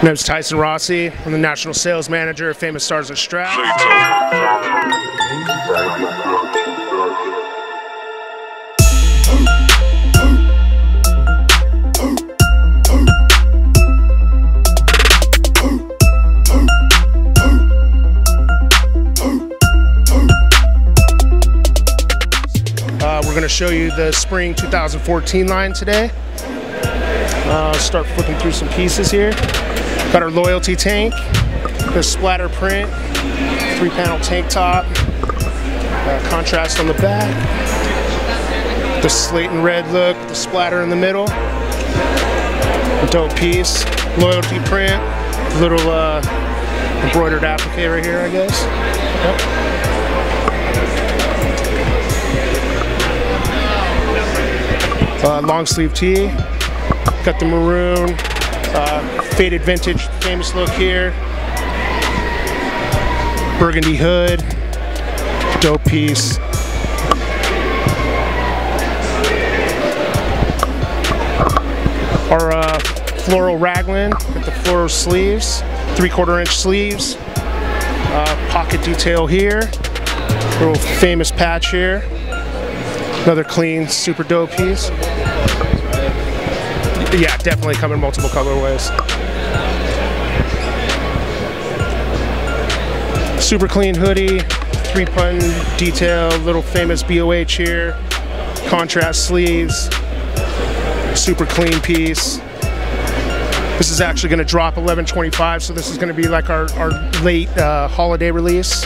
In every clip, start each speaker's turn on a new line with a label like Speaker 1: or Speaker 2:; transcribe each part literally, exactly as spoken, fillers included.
Speaker 1: My name's Tyson Rossi. I'm the National Sales Manager of Famous Stars of Strap. Uh, we're going to show you the Spring two thousand fourteen line today. Uh, start flipping through some pieces here. Got our loyalty tank, the splatter print, three panel tank top, uh, contrast on the back, the slate and red look, the splatter in the middle, a dope piece, loyalty print, little uh, embroidered applique right here, I guess. Yep. Uh, long sleeve tee, got the maroon, uh, faded vintage famous look here, burgundy hood, dope piece. Our uh, floral raglan with the floral sleeves, three quarter inch sleeves, uh, pocket detail here, little famous patch here, another clean, super dope piece. Yeah, definitely come in multiple colorways. Super clean hoodie, three pun detail, little famous B O H here, contrast sleeves, super clean piece. This is actually going to drop eleven twenty-five, so this is going to be like our, our late uh, holiday release.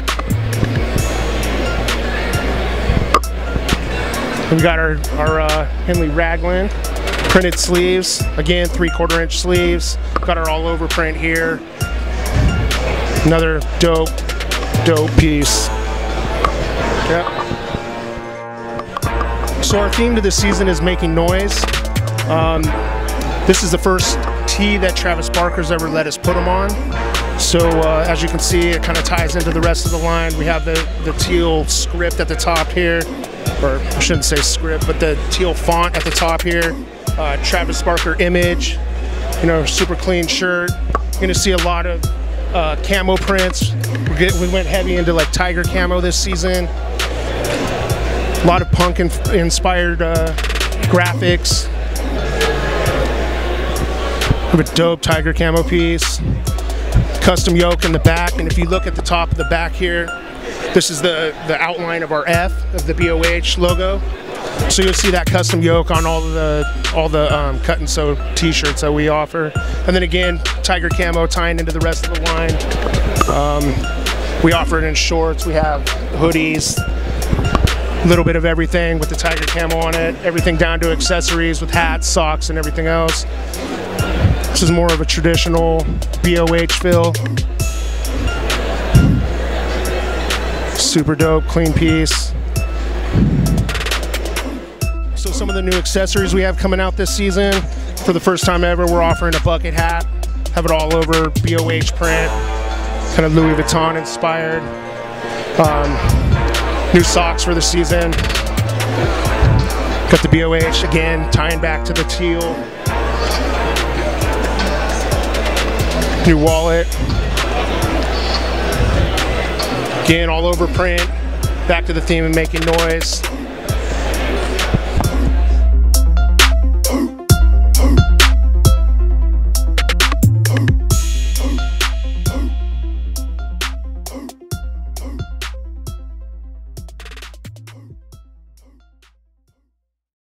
Speaker 1: We got our, our uh, Henley raglan. Printed sleeves, again three quarter inch sleeves. Got our all over print here. Another dope, dope piece. Yep. So our theme to this season is making noise. Um, this is the first tee that Travis Barker's ever let us put them on. So uh, as you can see, it kind of ties into the rest of the line. We have the, the teal script at the top here, or I shouldn't say script, but the teal font at the top here. Uh, Travis Barker image, you know, super clean shirt. You're gonna see a lot of uh, camo prints. We, get, we went heavy into like Tiger Camo this season. A lot of punk in, inspired uh, graphics. We have a dope Tiger Camo piece. Custom yoke in the back, and if you look at the top of the back here, this is the, the outline of our F of the B O H logo. So you'll see that custom yoke on all the all the um, cut and sew t-shirts that we offer, and then again Tiger Camo tying into the rest of the line. Um, we offer it in shorts. We have hoodies, a little bit of everything with the Tiger Camo on it. Everything down to accessories with hats, socks, and everything else. This is more of a traditional B O H feel. Super dope, clean piece. So some of the new accessories we have coming out this season, for the first time ever, we're offering a bucket hat. Have it all over B O H print, kind of Louis Vuitton inspired. Um, new socks for the season. Got the B O H again, tying back to the teal. New wallet. Again, all over print. Back to the theme of making noise.